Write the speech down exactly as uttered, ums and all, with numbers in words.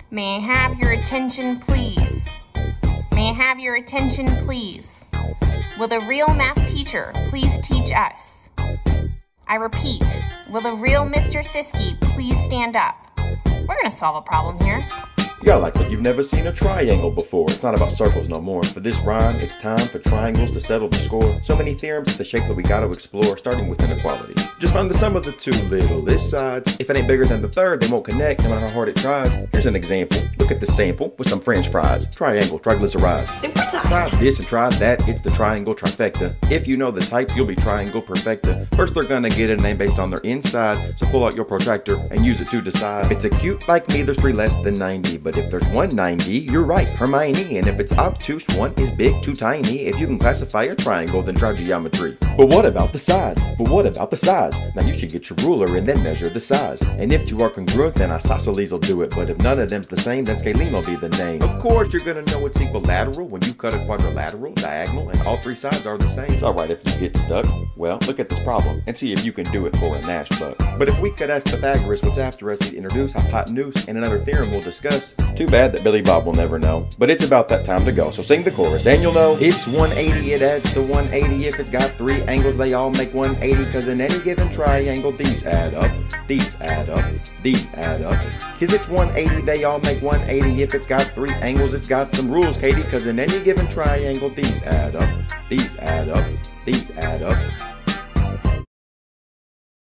May I have your attention, please? May I have your attention, please? Will the real math teacher please teach us? I repeat, will the real Mister Cischke please stand up? We're gonna solve a problem here. Y'all act like you've never seen a triangle before. It's not about circles no more. For this rhyme, it's time for triangles to settle the score. So many theorems, it's the shape that we gotta explore, starting with inequality. Just find the sum of the two littlest sides. If it ain't bigger than the third, they won't connect, no matter how hard it tries. Here's an example. Look at the sample with some french fries. Triangle, triglycerides. Try this and try that, it's the triangle trifecta. If you know the types, you'll be triangle perfecta. First, they're gonna get a name based on their inside, so pull out your protractor and use it to decide. If it's acute like me, there's three less than ninety, but if there's one ninety, you're right, Hermione. And if it's obtuse, one is big, two tiny. If you can classify a triangle, then try geometry. But what about the sides? But what about the sides? Now you should get your ruler and then measure the size. And if two are congruent, then isosceles will do it. But if none of them's the same, then scalene will be the name. Of course, you're gonna know it's equilateral when you cut a quadrilateral, diagonal, and all three sides are the same. It's alright if you get stuck. Well, look at this problem and see if you can do it for a Nash buck. But if we could ask Pythagoras what's after us, he'd introduce hypotenuse and another theorem we'll discuss. Too bad that Billy Bob will never know. But it's about that time to go, so sing the chorus and you'll know. It's one eighty, it adds to one eighty. If it's got three angles, they all make one eighty. Cause in any given triangle, these add up, these add up, these add up. Cause it's one eighty, they all make one eighty. If it's got three angles, it's got some rules, Katie. Cause in any given triangle, these add up, these add up, these add up.